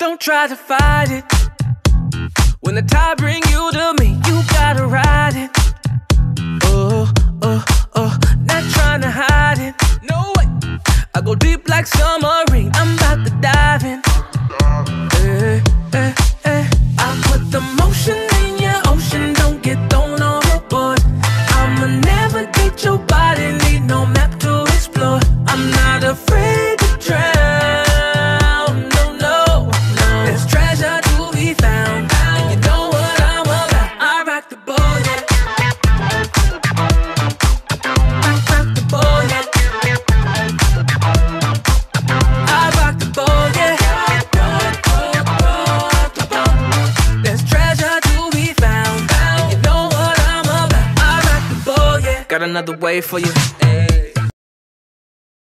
Don't try to fight it. When the tide bring you to me, you gotta ride it. Oh, oh, oh, not trying to hide it. No way. I go deep like submarine. I'm about to dive in. I put the motion in your ocean. Don't get thrown overboard. I'ma navigate your body. Need no map to explore. I'm not afraid to drown. No, no, no. There's treasure to be found. And you know what I'm about. I rock the boat, yeah. Rock the boat, yeah. I rock the boat, yeah. There's treasure to be found. And you know what I'm about. I rock the boat, yeah. Got another way for you.